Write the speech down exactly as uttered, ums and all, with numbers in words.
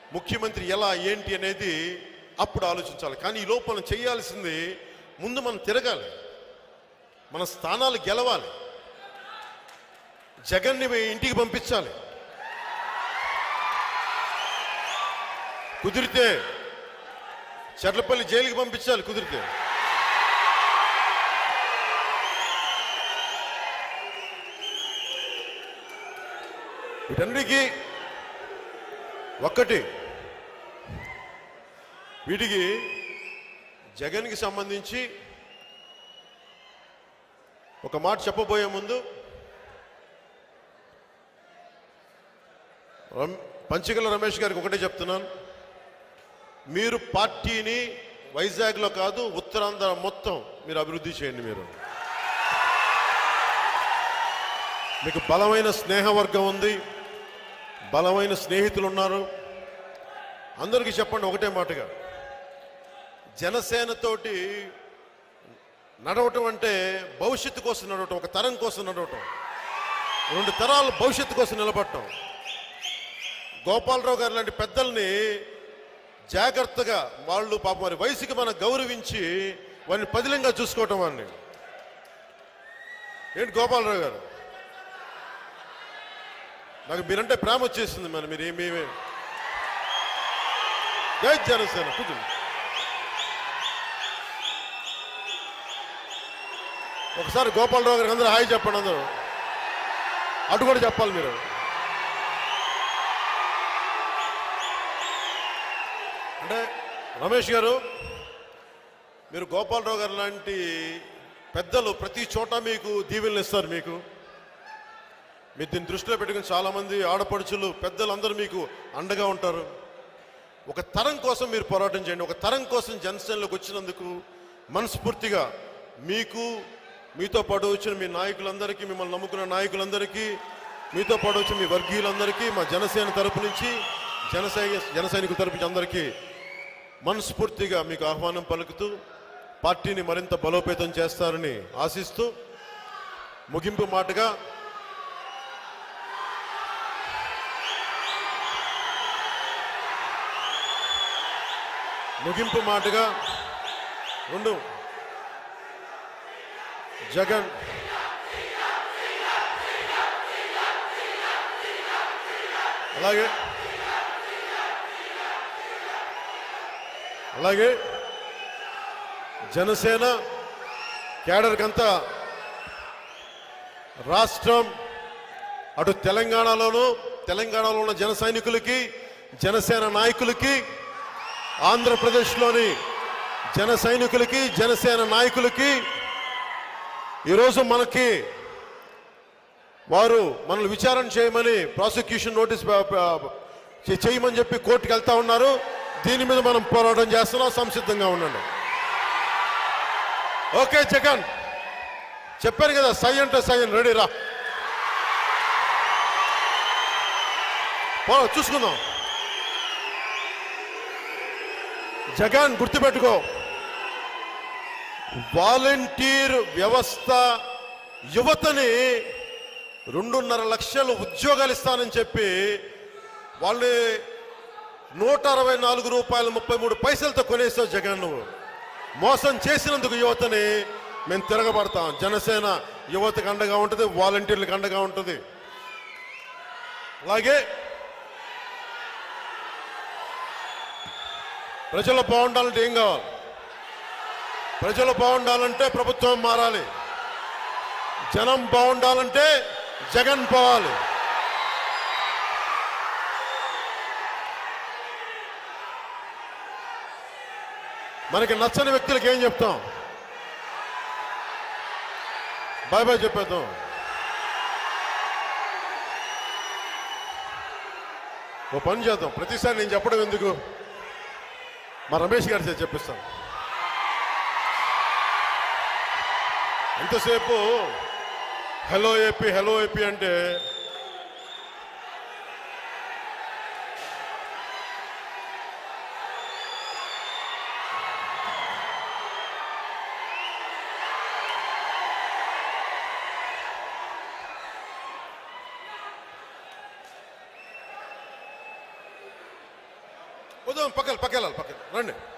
ముఖ్యమంత్రి ఎలా ఏంటి అనేది అప్పుడు ఆలోచించాలి. కానీ ఈ లోపల చేయాల్సింది ముందు మనం తిరగాలి, మన స్థానాలు గెలవాలి, జగన్ని ఇంటికి పంపించాలి, కుదిరితే చర్లపల్లి జైలుకి పంపించాలి కుదిరితే. వీటన్నిటికీ ఒక్కటి, వీటికి జగన్కి సంబంధించి ఒక మాట చెప్పబోయే ముందు పంచకల రమేష్ గారికి ఒకటే చెప్తున్నాను. మీరు పార్టీని వైజాగ్లో కాదు ఉత్తరాంధ్ర మొత్తం మీరు అభివృద్ధి చేయండి. మీరు మీకు బలమైన స్నేహవర్గం ఉంది, బలమైన స్నేహితులు ఉన్నారు. అందరికీ చెప్పండి ఒకటే మాటగా, జనసేనతోటి నడవటం అంటే భవిష్యత్తు కోసం నడవటం, ఒక తరం కోసం నడవటం, రెండు తరాలు భవిష్యత్తు కోసం నిలబడటం. గోపాలరావు గారు లాంటి పెద్దల్ని జాగ్రత్తగా వాళ్ళు పాపం వారి వయసుకి మనం గౌరవించి వారిని పదిలంగా చూసుకోవటం. వాడిని ఏంటి గోపాలరావు గారు, నాకు మీరంటే ప్రేమ వచ్చేసింది. మరి మీరు ఏమి జై జనసేన కుదురు. ఒకసారి గోపాలరావు గారికి అందరూ హాయ్ చెప్పండి. అందరూ అటు కూడా చెప్పాలి. మీరు అంటే రమేష్ గారు, మీరు గోపాలరావు గారు లాంటి పెద్దలు ప్రతి చోట మీకు దీవెనలు ఇస్తారు. మీకు మీరు దీన్ని దృష్టిలో పెట్టుకుని చాలామంది ఆడపడుచులు పెద్దలు అందరూ మీకు అండగా ఉంటారు. ఒక తరం కోసం మీరు పోరాటం చేయండి. ఒక తరం కోసం జనసేనలోకి వచ్చినందుకు మనస్ఫూర్తిగా మీకు, మీతో పాటు వచ్చిన మీ నాయకులందరికీ, మిమ్మల్ని నమ్ముకున్న నాయకులందరికీ, మీతో పాటు వచ్చిన మీ వర్గీయులందరికీ, మా జనసేన తరపు నుంచి, జనసై జన సైనికుల తరపు నుంచి అందరికీ మనస్ఫూర్తిగా మీకు ఆహ్వానం పలుకుతూ పార్టీని మరింత బలోపేతం చేస్తారని ఆశిస్తూ ముగింపు మాటగా ముగింపు మాటగా రెండు జగన్ అలాగే అలాగే జనసేన కేడర్కంతా రాష్ట్రం అటు తెలంగాణలోనూ తెలంగాణలో ఉన్న జన సైనికులకి, జనసేన నాయకులకి, ఆంధ్రప్రదేశ్లోని జన సైనికులకి, జనసేన నాయకులకి ఈరోజు మనకి వారు మనల్ని విచారణ చేయమని ప్రాసిక్యూషన్ నోటీస్ చేయమని చెప్పి కోర్టుకు వెళ్తా ఉన్నారు. దీని మీద మనం పోరాటం చేస్తున్నాం. సంసిద్ధంగా ఉండండి. ఓకే జగన్, చెప్పారు కదా సై అంటే సై అని, రెడీ రా, చూసుకుందాం. జగన్ గుర్తుపెట్టుకో, వాలంటీర్ వ్యవస్థ యువతని రెండున్నర లక్షలు ఉద్యోగాలు ఇస్తానని చెప్పి వాళ్ళు నూట అరవై నాలుగు రూపాయలు ముప్పై మూడు పైసలతో కొనేసావు జగన్. నువ్వు మోసం చేసినందుకు యువతని మేము తిరగబడతాం. జనసేన యువతకు అండగా ఉంటుంది, వాలంటీర్లకు అండగా ఉంటుంది. అలాగే ప్రజలు బాగుండాలంటే ఏం కావాలి? ప్రజలు బాగుండాలంటే ప్రభుత్వం మారాలి. జనం బాగుండాలంటే జగన్ పోవాలి. మనకి నచ్చని వ్యక్తులకు ఏం చెప్తాం? బాయ్ బాయ్ చెప్పేద్దాం. ఓ పని చేద్దాం, ప్రతిసారి నేను చెప్పడం ఎందుకు, మా రమేష్ గారి చేసి చెప్పిస్తాను. ఎంతసేపు హలో ఏపీ హలో ఏపీ అంటే వద్దాం పక్కన పక్క వెళ్ళాలి పక్కన రండి